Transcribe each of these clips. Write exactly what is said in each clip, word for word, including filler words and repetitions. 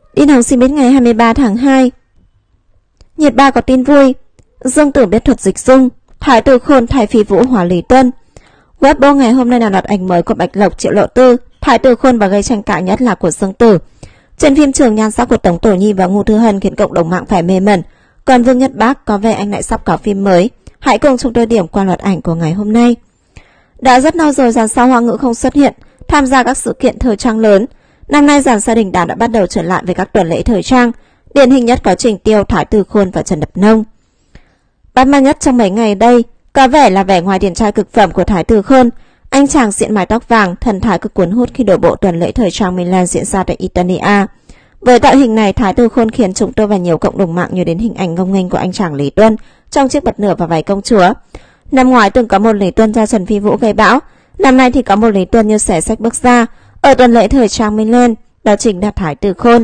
Tin Hồng xin biết ngày hai mươi ba tháng hai. Nhiệt Ba có tin vui. Dương Tử biết thuật dịch dung, Thái Tử Khôn thay Phi Vũ hóa Lý Tuân. Weibo ngày hôm nay là loạt ảnh mới của Bạch Lộc, Triệu Lộ Tư, Thái Tử Khôn và gây tranh cãi nhất là của Dương Tử. Trên phim trường, nhan sắc của Tống Tổ Nhi và Ngô Thư Hân khiến cộng đồng mạng phải mê mẩn. Còn Vương Nhất Bác có vẻ anh lại sắp có phim mới. Hãy cùng chúng tôi điểm qua loạt ảnh của ngày hôm nay. Đã rất lâu rồi dàn sao Hoa ngữ không xuất hiện, tham gia các sự kiện thời trang lớn. Năm nay dàn gia đình Đàm đã bắt đầu trở lại với các tuần lễ thời trang. Điển hình nhất có Trình Tiêu, Thái Tử Khôn và Trần Đập Nông. Bắt mắt nhất trong mấy ngày đây có vẻ là vẻ ngoài điển trai cực phẩm của Thái Tử Khôn. Anh chàng diện mái tóc vàng, thần thái cực cuốn hút khi đổ bộ tuần lễ thời trang Milan diễn ra tại Italia. Với tạo hình này, Thái Tử Khôn khiến chúng tôi và nhiều cộng đồng mạng nhớ đến hình ảnh ngông nghênh của anh chàng Lý Tuân trong chiếc bật nửa và váy công chúa. Năm ngoái từng có một Lý Tuân cho Trần Phi Vũ gây bão, năm nay thì có một Lý Tuân như xẻ sách bước ra ở tuần lễ thời trang Milan, đó chính là Thái Tử Khôn.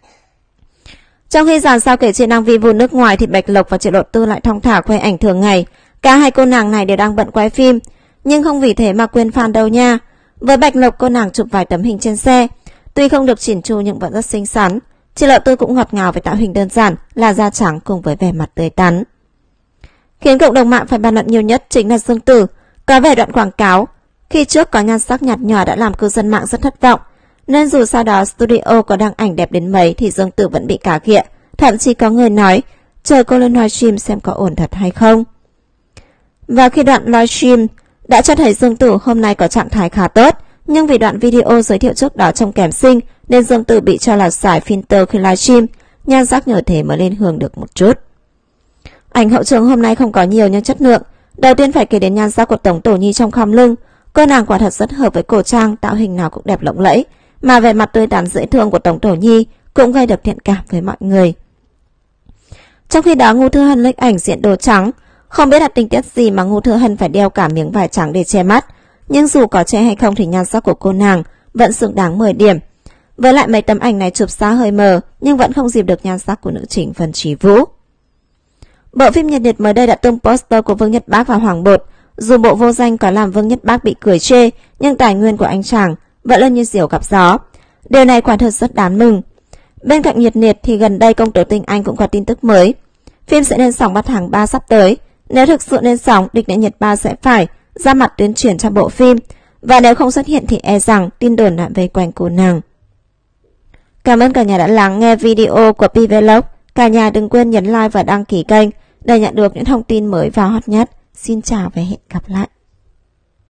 Trong khi dàn sao kể trên đang vi vu nước ngoài thì Bạch Lộc và Triệu Lộ Tư lại thong thả khoe ảnh thường ngày. Cả hai cô nàng này đều đang bận quay phim, nhưng không vì thế mà quên fan đâu nha. Với Bạch Lộc, cô nàng chụp vài tấm hình trên xe, tuy không được chỉn chu nhưng vẫn rất xinh xắn. Triệu Lộ Tư cũng ngọt ngào với tạo hình đơn giản là da trắng cùng với vẻ mặt tươi tắn. Khiến cộng đồng mạng phải bàn luận nhiều nhất chính là Dương Tử. Có vẻ đoạn quảng cáo khi trước có nhan sắc nhạt nhòa đã làm cư dân mạng rất thất vọng, nên dù sau đó studio có đăng ảnh đẹp đến mấy thì Dương Tử vẫn bị cả ghịa. Thậm chí có người nói chờ cô lên livestream xem có ổn thật hay không. Và khi đoạn livestream đã cho thấy Dương Tử hôm nay có trạng thái khá tốt, nhưng vì đoạn video giới thiệu trước đó trông kém xinh nên Dương Tử bị cho là xài filter khi livestream, nhan sắc nhờ thế mới lên hưởng được một chút. Ảnh hậu trường hôm nay không có nhiều nhưng chất lượng. Đầu tiên phải kể đến nhan sắc của Tống Tổ Nhi trong khom lưng. Cô nàng quả thật rất hợp với cổ trang, tạo hình nào cũng đẹp lộng lẫy, mà vẻ mặt tươi tắn dễ thương của Tống Tổ Nhi cũng gây được thiện cảm với mọi người. Trong khi đó, Ngô Thư Hân lếch ảnh diện đồ trắng, không biết là tình tiết gì mà Ngô Thư Hân phải đeo cả miếng vải trắng để che mắt, nhưng dù có che hay không thì nhan sắc của cô nàng vẫn xứng đáng mười điểm. Với lại mấy tấm ảnh này chụp xa hơi mờ nhưng vẫn không dìm được nhan sắc của nữ chính Vân Trí Vũ. Bộ phim Nhiệt Liệt mới đây đã tung poster của Vương Nhất Bác và Hoàng Bột. Dù bộ vô danh có làm Vương Nhất Bác bị cười chê, nhưng tài nguyên của anh chàng vẫn luôn như diều gặp gió. Điều này quả thật rất đáng mừng. Bên cạnh Nhiệt Liệt thì gần đây Công Tố Tình Anh cũng có tin tức mới. Phim sẽ lên sóng vào tháng ba sắp tới. Nếu thực sự lên sóng, Địch Đại Nhiệt Ba sẽ phải ra mặt tuyên truyền cho bộ phim. Và nếu không xuất hiện thì e rằng tin đồn lại vây quanh cô nàng. Cảm ơn cả nhà đã lắng nghe video của Pvlog. Cả nhà đừng quên nhấn like và đăng ký kênh để nhận được những thông tin mới và hot nhất. Xin chào và hẹn gặp lại.